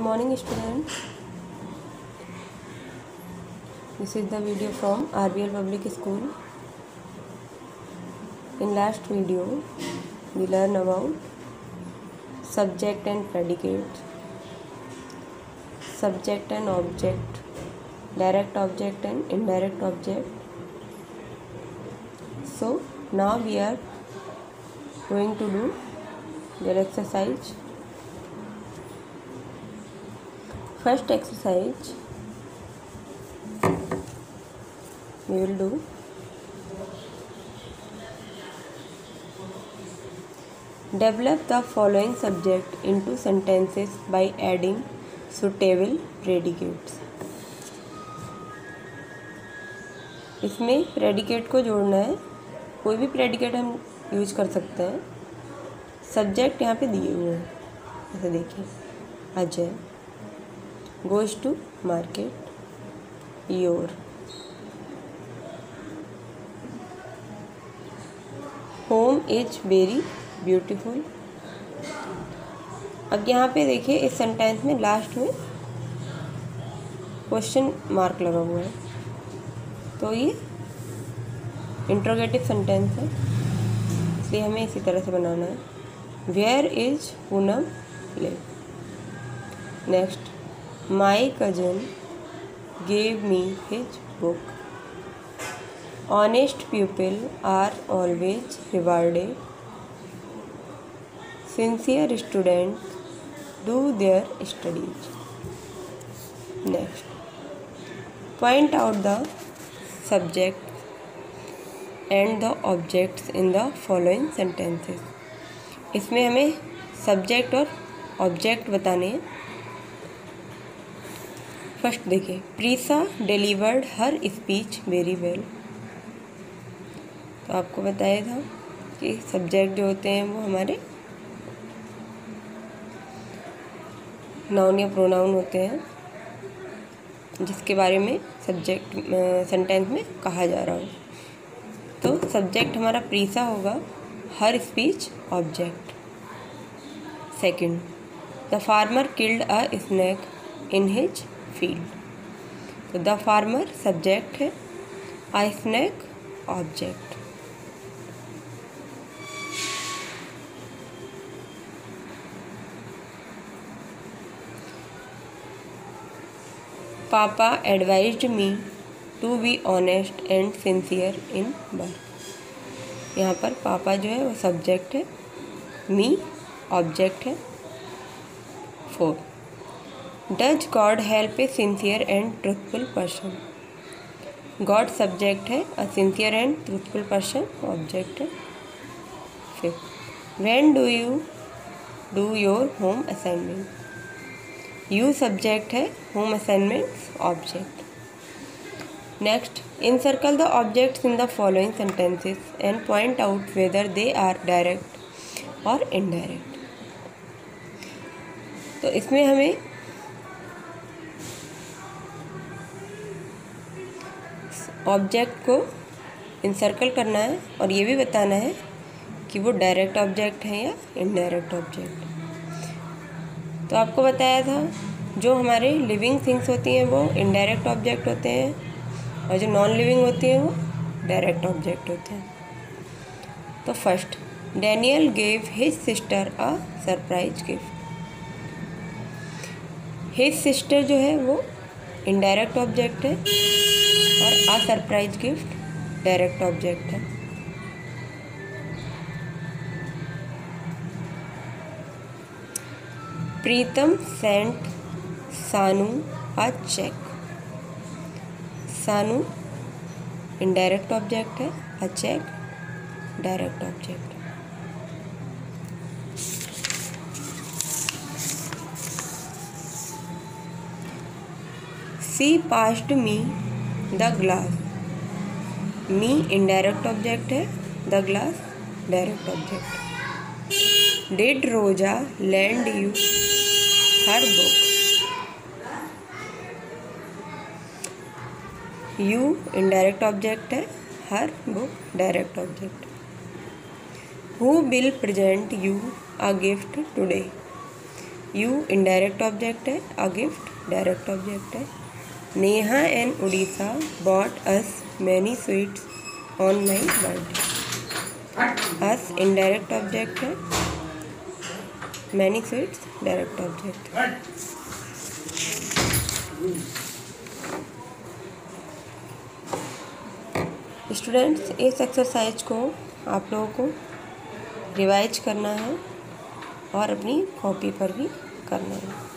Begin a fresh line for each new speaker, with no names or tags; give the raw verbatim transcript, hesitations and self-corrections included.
morning students. This is the video from R B L Public School. In last video we learn about subject and predicate, subject and object, direct object and indirect object. So now we are going to do their exercise. First exercise we will do develop the following subject into sentences by adding suitable predicates. इसमें predicate को जोड़ना है, कोई भी predicate हम use कर सकते हैं. सब्जेक्ट यहाँ पे दिए हुए हैं, ऐसे देखिए. Ajay goes to market. your home is very beautiful. अब यहाँ पे देखिए इस सेंटेंस में लास्ट में क्वेश्चन मार्क लगा हुआ है, तो ये इंट्रोगेटिव सेंटेंस है, इसलिए हमें इसी तरह से बनाना है. Where is Poonam live. Next, My cousin gave me his book. Honest people are always rewarded. Sincere students do their studies. Next, point out the subject and the objects in the following sentences. इसमें हमें subject और object बताने हैं. First देखिए, Preesa delivered her speech very well. तो आपको बताया था कि सब्जेक्ट जो होते हैं वो हमारे नाउन या प्रोनाउन होते हैं, जिसके बारे में सब्जेक्ट सेंटेंस में कहा जा रहा हो. तो सब्जेक्ट हमारा प्रीसा होगा, her speech object. Second, the farmer killed a snake in his field. तो द फार्मर सब्जेक्ट है, a snake object. Papa advised me to be honest and sincere in work. यहाँ पर पापा जो है वो सब्जेक्ट है, मी ऑब्जेक्ट है. Four, does God help a sincere and truthful person. God subject है, a sincere and truthful person object है. Fifth, when do you do your home assignment. You subject है, home assignments object. Next, encircle the objects in the following sentences and point out whether they are direct or indirect. तो इसमें हमें object को encircle करना है और ये भी बताना है कि वो डायरेक्ट ऑब्जेक्ट है या इनडायरेक्ट ऑब्जेक्ट. तो आपको बताया था जो हमारे लिविंग थिंग्स होती हैं वो इनडायरेक्ट ऑब्जेक्ट होते हैं और जो नॉन लिविंग होती हैं वो डायरेक्ट ऑब्जेक्ट होते हैं. तो first, Daniel gave his sister a surprise gift. His sister जो है वो इनडायरेक्ट ऑब्जेक्ट है और a surprise gift direct object है. Pritam sent Sanu a cheque. Sanu indirect object है, a cheque direct object. She passed me the glass. Me indirect object है, the glass direct object. Did Rosa lend you her book. You indirect object है, her book direct object. Who will present you a gift today. You indirect object है, a gift direct object है। Neha and Orissa bought us many sweets on my birthday. Us indirect object है, many sweets direct object है। Students, इस एक्सरसाइज को आप लोगों को रिवाइज करना है और अपनी कॉपी पर भी करना है।